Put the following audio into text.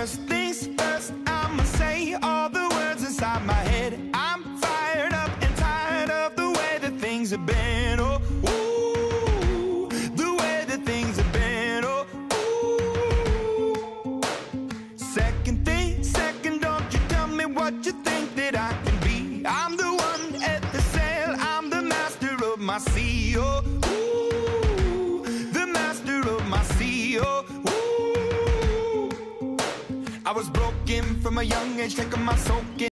First things first, I'ma say all the words inside my head. I'm fired up and tired of the way that things have been. Oh, ooh, the way that things have been. Oh, ooh. Second thing, second, don't you tell me what you think that I can be. I'm the one at the sail, I'm the master of my sea. Oh, ooh, the master of my sea. Oh, ooh. I was broken from a young age, taking my soak in.